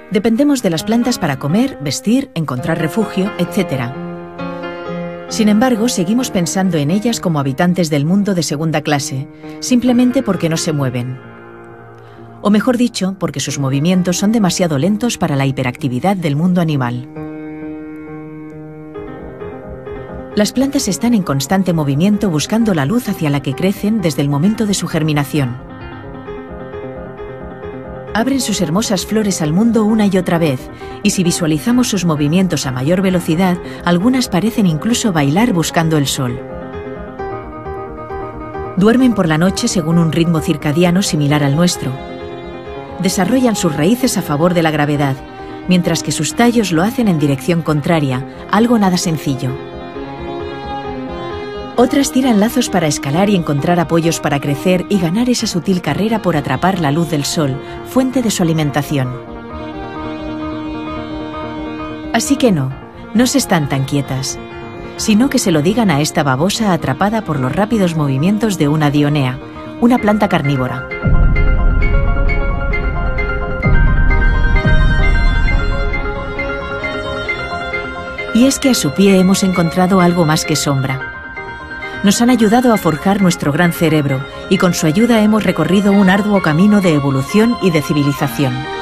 Dependemos de las plantas para comer, vestir, encontrar refugio, etc. Sin embargo, seguimos pensando en ellas como habitantes del mundo de segunda clase, simplemente porque no se mueven. O mejor dicho, porque sus movimientos son demasiado lentos para la hiperactividad del mundo animal. Las plantas están en constante movimiento buscando la luz hacia la que crecen desde el momento de su germinación. Abren sus hermosas flores al mundo una y otra vez, y si visualizamos sus movimientos a mayor velocidad, algunas parecen incluso bailar buscando el sol. Duermen por la noche según un ritmo circadiano similar al nuestro. Desarrollan sus raíces a favor de la gravedad, mientras que sus tallos lo hacen en dirección contraria, algo nada sencillo. Otras tiran lazos para escalar y encontrar apoyos para crecer y ganar esa sutil carrera por atrapar la luz del sol, fuente de su alimentación. Así que no se están tan quietas, sino que se lo digan a esta babosa atrapada por los rápidos movimientos de una dionea, una planta carnívora. Y es que a su pie hemos encontrado algo más que sombra. Nos han ayudado a forjar nuestro gran cerebro y con su ayuda hemos recorrido un arduo camino de evolución y de civilización.